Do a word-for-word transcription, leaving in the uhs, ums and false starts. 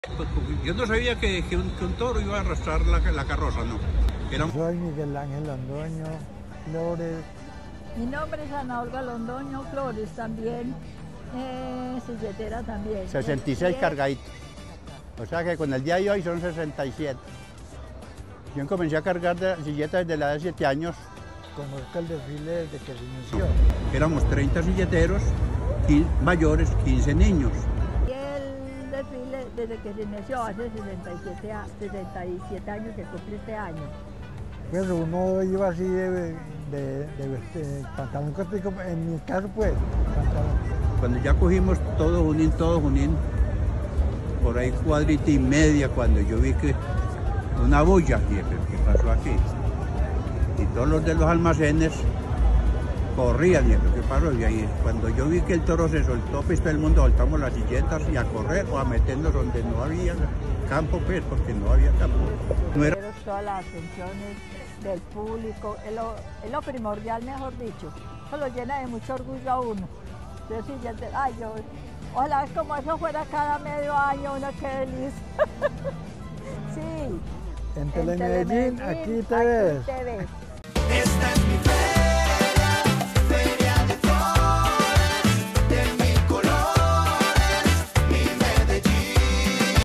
Pues, yo no sabía que, que, un, que un toro iba a arrastrar la, la carroza, no. Era... Soy Miguel Ángel Londoño Flores. Mi nombre es Ana Olga Londoño Flores, también eh, silletera también. sesenta y seis cargaditos. O sea que con el día de hoy son sesenta y siete. Yo comencé a cargar de silletas desde la edad de siete años. Conozco el desfile desde que se inició. Éramos treinta silleteros, mayores, quince niños. Y el desfile desde que se inició hace sesenta y siete años, que cumple este año. Pues uno iba así de, de, de, de, de pantalón cortico, en mi caso pues, pantalón. Cuando ya cogimos todo Junín, todo Junín, por ahí cuadrita y media, cuando yo vi que una bulla, ¿qué pasó aquí? Y todos los de los almacenes corrían, y ¿qué pasó? Y ahí, cuando yo vi que el toro se soltó, pues todo el mundo soltamos las silletas y a correr o a meternos donde no había campo, pues, porque no había campo. No era... Todas las atenciones del público, es lo, es lo primordial, mejor dicho. Eso lo llena de mucho orgullo a uno. Yo sí, ya te, ay, yo, ojalá como eso fuera cada medio año, una qué delicia. Sí. En Telemedellín, aquí te ves. Aquí te ves. Esta es mi fe.